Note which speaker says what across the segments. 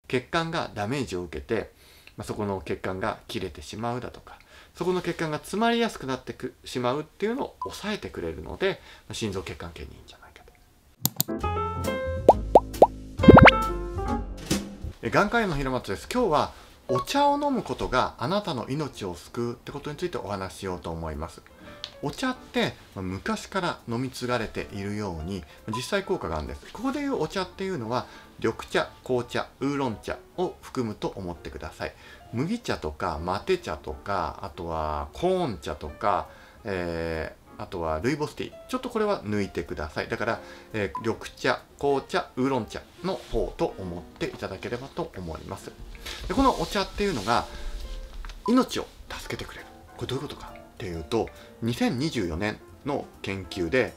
Speaker 1: 血管がダメージを受けて、そこの血管が切れてしまうだとか、そこの血管が詰まりやすくなってしまうっていうのを抑えてくれるので、心臓血管系にいいんじゃないかと。眼科医の平松です。今日はお茶を飲むことがあなたの命を救うってことについてお話ししようと思います。お茶って昔から飲み継がれているように実際効果があるんです。ここでいうお茶っていうのは緑茶、紅茶、ウーロン茶を含むと思ってください。麦茶とかマテ茶とか、あとはコーン茶とか、あとはルイボスティー、ちょっとこれは抜いてください。だから、緑茶、紅茶、ウーロン茶の方と思っていただければと思います。でこのお茶っていうのが命を助けてくれる。これどういうことかっていうと、2024年の研究で、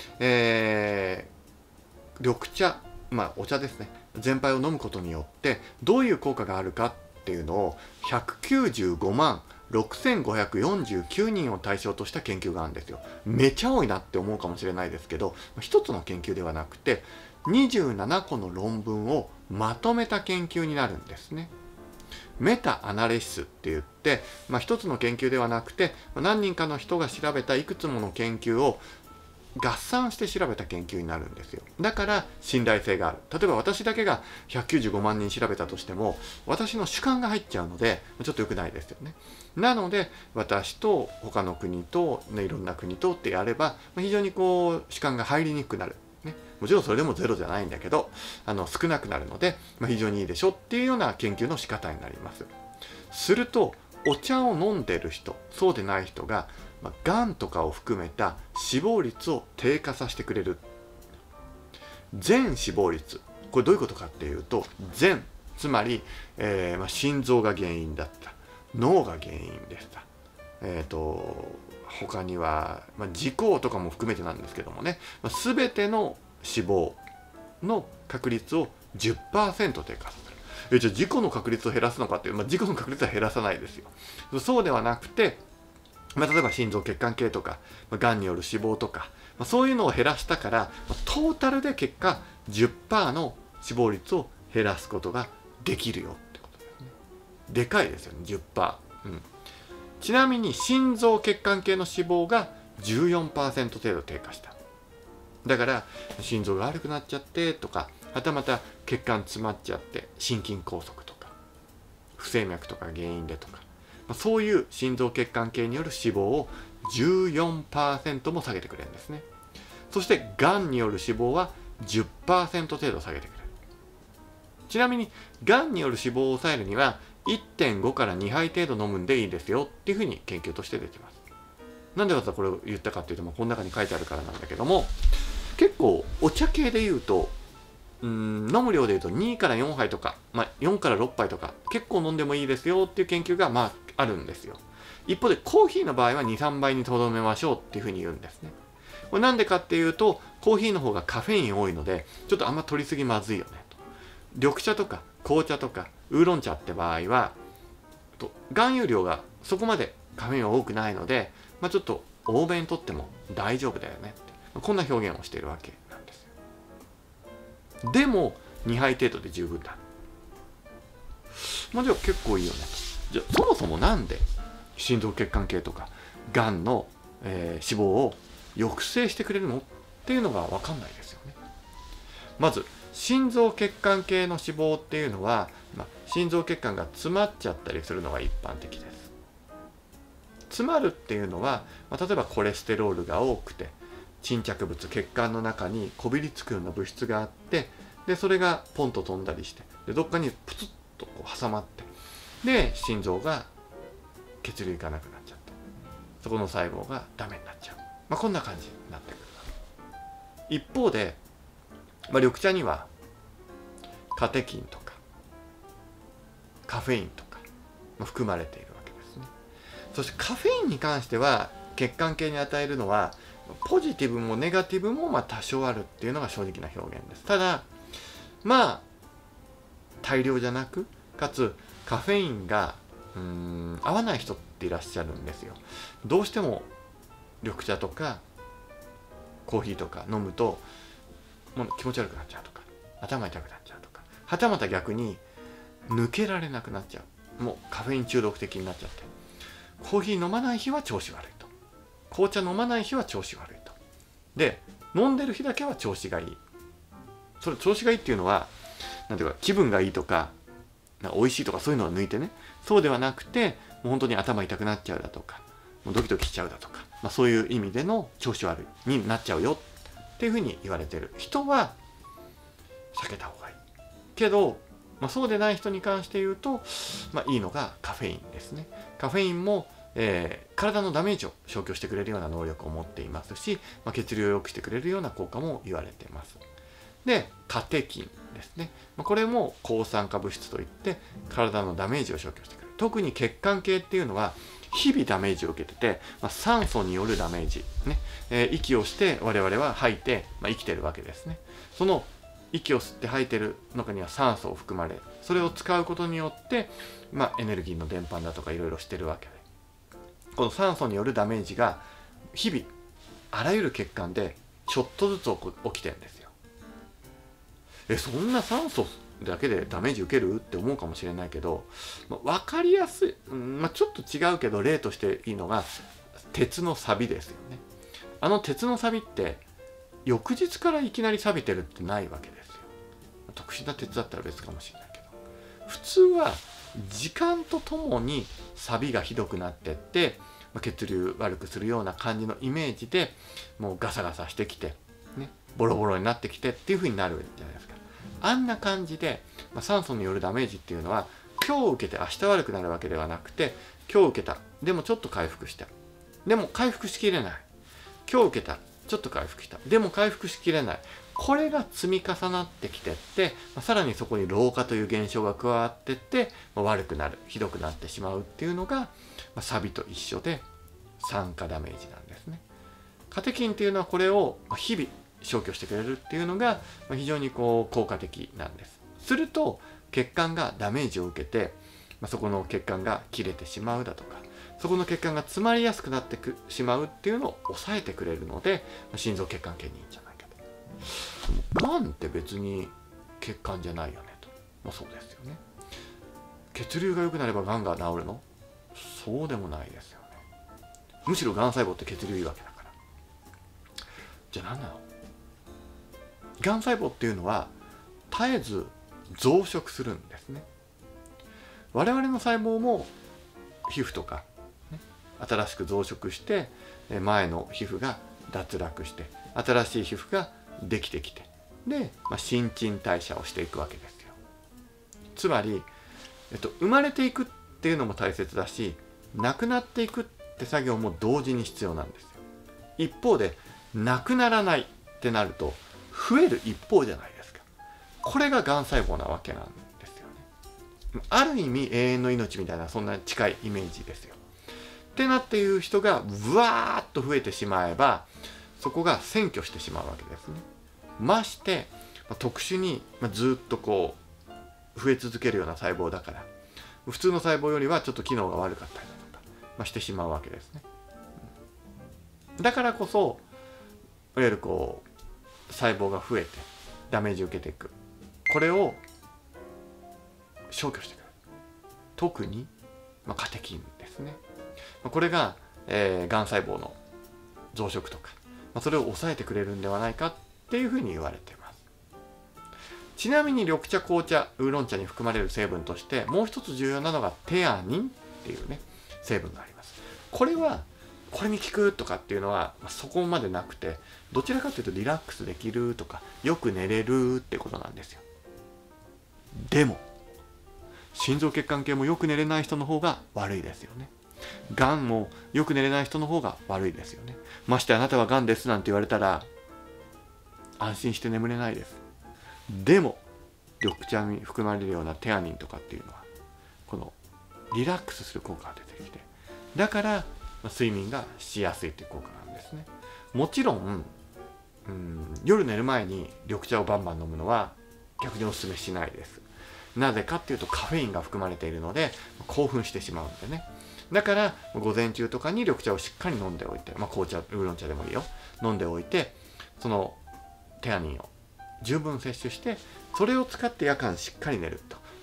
Speaker 1: 緑茶、お茶ですね、全般を飲むことによってどういう効果があるかっていうのを195万6549人を対象とした研究があるんですよ。めちゃ多いなって思うかもしれないですけど、一つの研究ではなくて27個の論文をまとめた研究になるんですね。メタアナリシスって言って、一つの研究ではなくて何人かの人が調べたいくつもの研究を合算して調べた研究になるんですよ。だから信頼性がある。例えば私だけが195万人調べたとしても私の主観が入っちゃうのでちょっと良くないですよね。なので私と他の国と、いろんな国とってやれば非常に主観が入りにくくなる。もちろんそれでもゼロじゃないんだけど少なくなるので、非常にいいでしょっていうような研究の仕方になります。するとお茶を飲んでる人、そうでない人ががんとかを含めた死亡率を低下させてくれる。全死亡率、これどういうことかっていうと、全つまり、心臓が原因だった、脳が原因でした、他には、事故とかも含めてなんですけどもね、全ての死亡の確率を 10% 低下させる。じゃあ事故の確率を減らすのかっていう、事故の確率は減らさないですよ。そうではなくて、例えば心臓血管系とか、がんによる死亡とか、そういうのを減らしたから、トータルで結果 10% の死亡率を減らすことができるよってことですね。でかいですよね、10%。ちなみに心臓血管系の死亡が 14% 程度低下した。だから心臓が悪くなっちゃってとか、はたまた血管詰まっちゃって心筋梗塞とか不整脈とか原因でとか、そういう心臓血管系による死亡を 14% も下げてくれるんですね。そしてがんによる死亡は 10% 程度下げてくれる。ちなみにがんによる死亡を抑えるには 1.5 から2杯程度飲むんでいいですよっていうふうに研究として出てます。なんでわざわざこれを言ったかっていうと、この中に書いてあるからなんだけども、結構お茶系で言うと飲む量で言うと2から4杯とか、4から6杯とか結構飲んでもいいですよっていう研究があるんですよ。一方でコーヒーの場合は 2,3 杯にとどめましょうっていうふうに言うんですね。これなんでかっていうと、コーヒーの方がカフェイン多いのでちょっとあんま取りすぎまずいよねと。緑茶とか紅茶とかウーロン茶って場合は含有量がそこまでカフェインは多くないので、ちょっと多めにとっても大丈夫だよねって、こんな表現をしているわけなんですよ。でも2杯程度で十分だ。じゃあ結構いいよねと。じゃあそもそもなんで心臓血管系とかがんの、死亡を抑制してくれるのっていうのが分かんないですよね。まず心臓血管系の死亡っていうのは、心臓血管が詰まっちゃったりするのが一般的です。詰まるっていうのは、例えばコレステロールが多くて沈着物、血管の中にこびりつくような物質があって、でそれがポンと飛んだりして、でどっかにプツッと挟まって、で心臓が血流いかなくなっちゃって、そこの細胞がダメになっちゃう、こんな感じになってくる。一方で、緑茶にはカテキンとかカフェインとか含まれているわけですね。そしてカフェインに関しては血管系に与えるのはポジティブもネガティブも多少あるっていうのが正直な表現です。ただ大量じゃなく、かつカフェインが合わない人っていらっしゃるんですよ。どうしても緑茶とかコーヒーとか飲むともう気持ち悪くなっちゃうとか、頭痛くなっちゃうとか、はたまた逆に抜けられなくなっちゃう。もうカフェイン中毒的になっちゃって、コーヒー飲まない日は調子悪いと、紅茶飲まない日は調子悪いと、で飲んでる日だけは調子がいい。それ調子がいいっていうのはなんていうか、気分がいいとか美味しいとかそういうのは抜いてね、そうではなくて、もう本当に頭痛くなっちゃうだとか、もうドキドキしちゃうだとか、そういう意味での調子悪いになっちゃうよっていうふうに言われてる人は避けた方がいいけど、そうでない人に関して言うと、いいのがカフェインですね。カフェインも、体のダメージを消去してくれるような能力を持っていますし、血流を良くしてくれるような効果も言われています。で、カテキンですね。これも抗酸化物質といって体のダメージを消去してくれる。特に血管系っていうのは日々ダメージを受けてて、酸素によるダメージ、ね、息をして我々は吐いて、生きてるわけですね。その息を吸って吐いてる中には酸素を含まれ、それを使うことによって、エネルギーの伝播だとかいろいろしてるわけで、この酸素によるダメージが日々あらゆる血管でちょっとずつ起きてるんですよ。そんな酸素だけでダメージ受けるって思うかもしれないけど、分かりやすい、ちょっと違うけど例としていいのが鉄の錆ですよね。鉄の錆って翌日からいきなり錆びてるってないわけですよ。特殊な鉄だったら別かもしれないけど、普通は時間とともに錆がひどくなってって、血流悪くするような感じのイメージでもうガサガサしてきて、ね、ボロボロになってきてっていう風になるじゃないですか。あんな感じで、酸素によるダメージっていうのは今日受けて明日悪くなるわけではなくて、今日受けた、でもちょっと回復した、でも回復しきれない、今日受けた、ちょっと回復した、でも回復しきれない、これが積み重なってきてって、さらにそこに老化という現象が加わってって、悪くなる、ひどくなってしまうっていうのが、錆と一緒で酸化ダメージなんですね。カテキンっていうのはこれを日々消去してくれるっていうのが非常に効果的なんです。すると血管がダメージを受けて、そこの血管が切れてしまうだとか、そこの血管が詰まりやすくなってしまうっていうのを抑えてくれるので、心臓血管系にいいんじゃないかと。がんって別に血管じゃないよねと。そうですよね。血流が良くなればがんが治るの？そうでもないですよね。むしろがん細胞って血流いいわけだから。じゃあ何なの？がん細胞っていうのは絶えず増殖するんですね。我々の細胞も皮膚とか、新しく増殖して前の皮膚が脱落して新しい皮膚ができてきて、で、新陳代謝をしていくわけですよ。つまり、生まれていくっていうのも大切だし、なくなっていくって作業も同時に必要なんですよ。一方でなくならないってなると増える一方じゃないですか。これががん細胞なわけなんですよね。ある意味永遠の命みたいな、そんな近いイメージですよ。ってなっていう人がブワーッと増えてしまえば、そこが占拠してしまうわけですね。まして特殊にずっと増え続けるような細胞だから、普通の細胞よりはちょっと機能が悪かったりだとか、してしまうわけですね。だからこそいわゆる細胞が増えてダメージを受けていく、これを消去してくれる。特に、カテキンですね。これが、がん細胞の増殖とか、それを抑えてくれるんではないかっていうふうに言われています。ちなみに緑茶、紅茶、ウーロン茶に含まれる成分としてもう一つ重要なのがテアニンっていうね成分があります。これはこれに効くとかっていうのはそこまでなくて、どちらかというとリラックスできるとかよく寝れるってことなんですよ。でも心臓血管系もよく寝れない人の方が悪いですよね。がんもよく寝れない人の方が悪いですよね。ましてあなたはがんですなんて言われたら安心して眠れないです。でも緑茶に含まれるようなテアニンとかっていうのはこのリラックスする効果が出てきて、だから睡眠がしやすいという効果なんですね。もちろん、夜寝る前に緑茶をバンバン飲むのは逆にお勧めしないです。なぜかっていうとカフェインが含まれているので興奮してしまうんでね。だから午前中とかに緑茶をしっかり飲んでおいて、紅茶、ウーロン茶でもいいよ、飲んでおいて、そのテアニンを十分摂取して、それを使って夜間しっかり寝ると。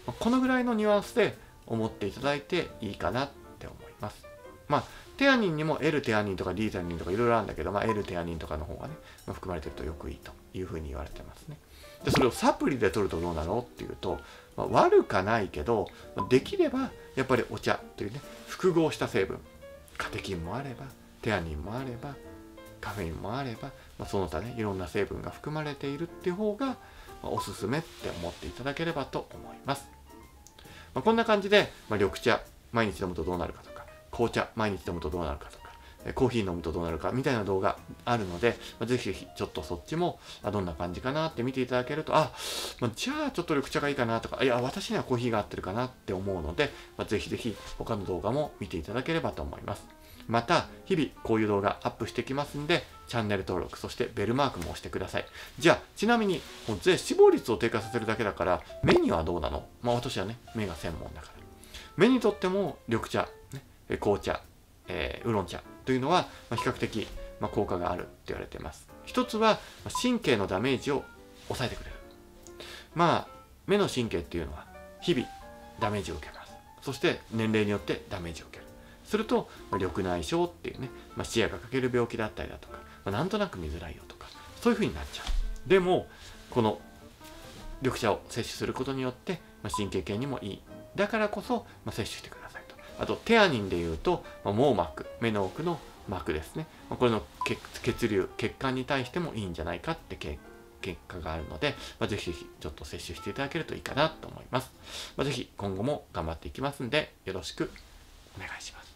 Speaker 1: このぐらいのニュアンスで思っていただいていいかなって思います。テアニンにも L テアニンとか D テアニンとかいろいろあるんだけど、L テアニンとかの方がね、含まれてるとよくいいというふうに言われてますね。でそれをサプリで取るとどうなのっていうと、悪かないけど、できればやっぱりお茶というね、複合した成分、カテキンもあればテアニンもあればカフェインもあれば、その他ねいろんな成分が含まれているっていう方が、おすすめって思っていただければと思います。こんな感じで、緑茶毎日飲むとどうなるかとか、紅茶毎日飲むとどうなるかとか、コーヒー飲むとどうなるかみたいな動画あるので、ぜひぜひちょっとそっちもどんな感じかなって見ていただけると、じゃあちょっと緑茶がいいかなとか、いや私にはコーヒーが合ってるかなって思うので、ぜひぜひ他の動画も見ていただければと思います。また日々こういう動画アップしてきますんで、チャンネル登録、そしてベルマークも押してください。じゃあちなみにもう脂肪率を低下させるだけだから目にはどうなの？私はね目が専門だから、目にとっても緑茶、ね、紅茶、ウーロン茶というのは比較的効果があるって言われています。一つは神経のダメージを抑えてくれる。目の神経っていうのは日々ダメージを受けます。そして年齢によってダメージを受ける。すると緑内障っていうね、視野が欠ける病気だったりだとか、なんとなく見づらいよとか、そういう風になっちゃう。でもこの緑茶を摂取することによって神経系にもいい。だからこそ摂取してくださいと。あとテアニンでいうと網膜、目の奥の膜ですね、これの血流、血管に対してもいいんじゃないかって結果があるので、ぜひぜひちょっと摂取していただけるといいかなと思います。ぜひ今後も頑張っていきますんでよろしくお願いします。